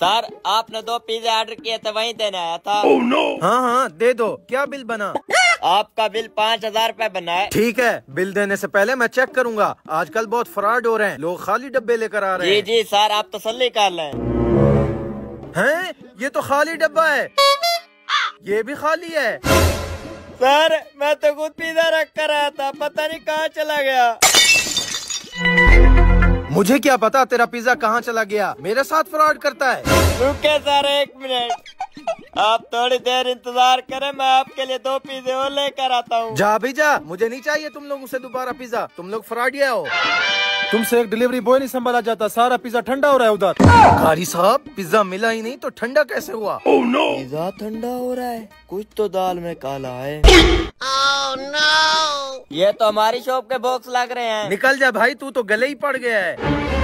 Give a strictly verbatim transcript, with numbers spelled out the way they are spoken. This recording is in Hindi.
सर आपने दो पिज्जा ऑर्डर किए थे, वहीं देने आया था। oh, no. हाँ हाँ दे दो। क्या बिल बना? आपका बिल पाँच हजार रूपए बना है। ठीक है, बिल देने से पहले मैं चेक करूंगा। आजकल बहुत फ्रॉड हो रहे हैं, लोग खाली डब्बे लेकर आ रहे जी हैं। जी सर, आप तसल्ली कर लें। हैं? ये तो खाली डब्बा है। ये भी खाली है। सर मैं तो खुद पिज्जा रख कर आया था, पता नहीं कहाँ चला गया। मुझे क्या पता तेरा पिज्जा कहाँ चला गया, मेरे साथ फ्रॉड करता है। रुके सर एक मिनट, आप थोड़ी देर इंतजार करें, मैं आपके लिए दो पिज्जे और लेकर आता हूँ। जा भी जा, मुझे नहीं चाहिए तुम लोगों से दोबारा पिज्जा। तुम लोग फ्रॉडिया हो। तुमसे एक डिलीवरी बॉय नहीं संभाला जाता, सारा पिज्जा ठंडा हो रहा है उधर। कारी साहब, पिज्जा मिला ही नहीं तो ठंडा कैसे हुआ? oh, no. पिज्जा ठंडा हो रहा है, कुछ तो दाल में काला है। oh, no. ये तो हमारी शॉप के बॉक्स लग रहे हैं। निकल जा भाई, तू तो गले ही पड़ गया है।